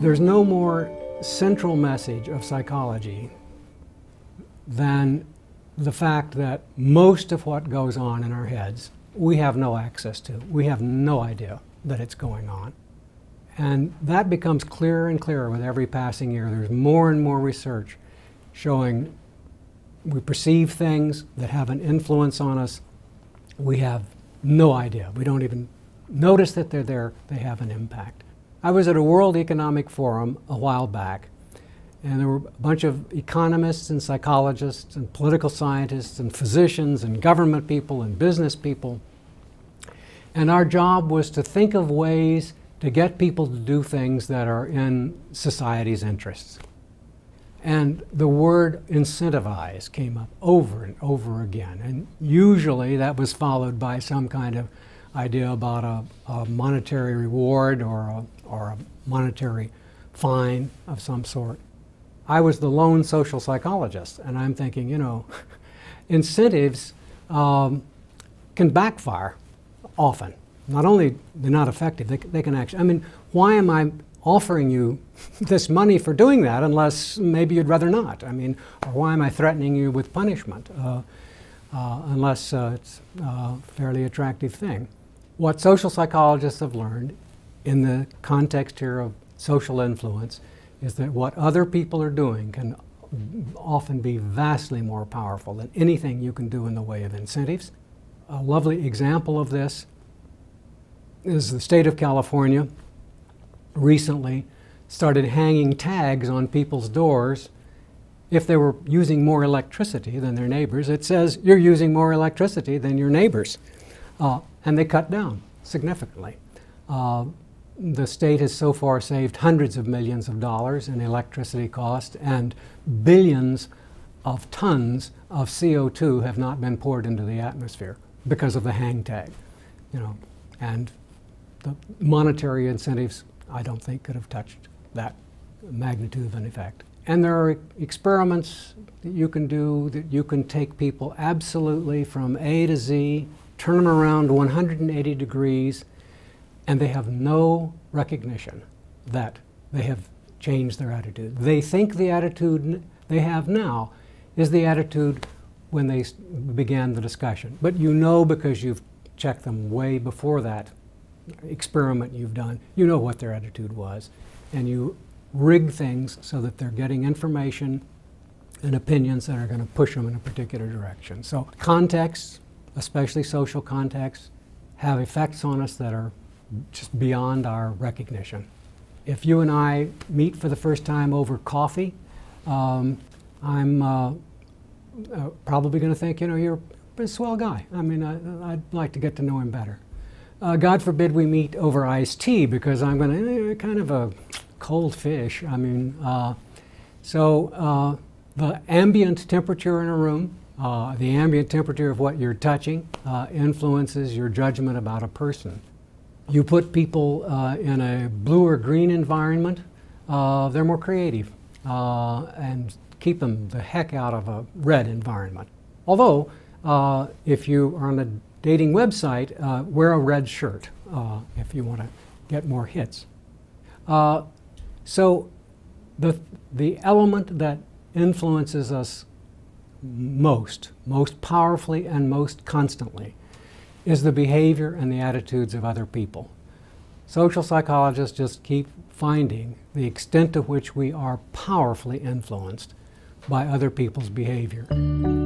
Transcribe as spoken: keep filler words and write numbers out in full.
There's no more central message of psychology than the fact that most of what goes on in our heads we have no access to. We have no idea that it's going on. And that becomes clearer and clearer with every passing year. There's more and more research showing we perceive things that have an influence on us. We have no idea. We don't even notice that they're there. They have an impact. I was at a World Economic Forum a while back, and there were a bunch of economists and psychologists and political scientists and physicians and government people and business people. And our job was to think of ways to get people to do things that are in society's interests. And the word incentivize came up over and over again. And usually that was followed by some kind of idea about a, a monetary reward or a, or a monetary fine of some sort. I was the lone social psychologist, and I'm thinking, you know, incentives um, can backfire often. Not only they're not effective, they, they can actually, I mean, why am I offering you this money for doing that unless maybe you'd rather not? I mean, or why am I threatening you with punishment uh, uh, unless uh, it's a fairly attractive thing? What social psychologists have learned in the context here of social influence is that what other people are doing can often be vastly more powerful than anything you can do in the way of incentives. A lovely example of this is the state of California recently started hanging tags on people's doors. If they were using more electricity than their neighbors, it says, you're using more electricity than your neighbors. Uh, and they cut down significantly. Uh, the state has so far saved hundreds of millions of dollars in electricity cost, and billions of tons of C O two have not been poured into the atmosphere because of the hang tag. You know, and the monetary incentives, I don't think, could have touched that magnitude of an effect. And there are experiments that you can do, that you can take people absolutely from A to Z, turn them around one hundred eighty degrees, and they have no recognition that they have changed their attitude. They think the attitude they have now is the attitude when they began the discussion. But you know, because you've checked them way before that experiment you've done, you know what their attitude was. And you rig things so that they're getting information and opinions that are going to push them in a particular direction. So contexts, especially social contexts, have effects on us that are just beyond our recognition. If you and I meet for the first time over coffee, um, I'm uh, uh, probably going to think, you know, you're a swell guy. I mean, I, I'd like to get to know him better. Uh, God forbid we meet over iced tea, because I'm going to, eh, kind of a cold fish. I mean, uh, so uh, the ambient temperature in a room, uh, the ambient temperature of what you're touching uh, influences your judgment about a person. You put people uh, in a blue or green environment, uh, they're more creative, uh, and keep them the heck out of a red environment. Although, uh, if you are on a dating website, uh, wear a red shirt uh, if you want to get more hits. Uh, so the, the element that influences us most, most powerfully and most constantly, is the behavior and the attitudes of other people. Social psychologists just keep finding the extent to which we are powerfully influenced by other people's behavior.